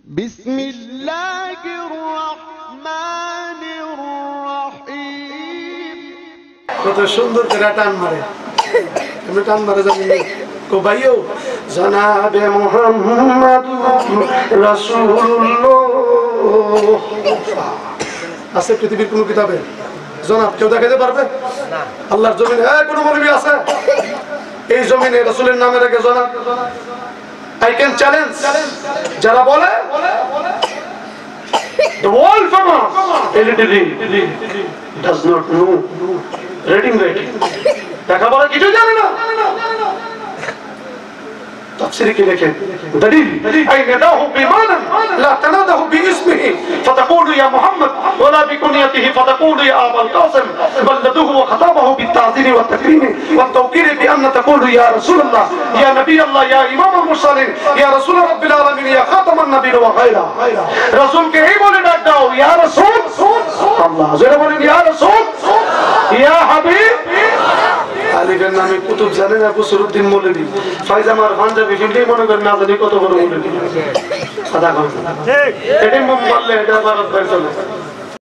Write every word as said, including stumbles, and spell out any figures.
বিসমিল্লাহির রহমানির রহিম। কত সুন্দর করে টান মারে, এমনি টান মারে জানি কো ভাইও জনাবে মুহাম্মদ রাসূলুল্লাহ আছে পৃথিবীর কোন কিতাবে জনাব কেউ দেখাতে পারবে না? আল্লাহর জমিনে এই কোন মৌলবী আছে এই জমিনে রাসূলের নামে রেখে জনাব? I can challenge যারা বলে the world famous L E D does not know reading writing, দেখা বলা কিছু জানে না। تفسير كده كده دليل أي نداه بمعنى لا تناده باسمه فتقول يا محمد ولا بكنيته فتقول يا أبا القاسم، بل ندوه وخطابه بالتعظيم والتكريم والتوقير بأن تقول يا رسول الله يا نبي الله يا إمام المرسلين يا رسول رب العالمين يا خاتم النبيين وغيره رسول के ही बोले डाक दाओ या रसूल अल्लाह जरा बोले या रसूल या हबीब। আলিগের নামে কুতুব জানে না কুসরউদ্দিন মৌলভী ফাইজামার পাঞ্জাবি ফিল্ডে মনে করেন না জানি কত বড় মৌলভী কথা কয় ঠিক এটাই মুখ বললে এটা ভারত ভাই চলে।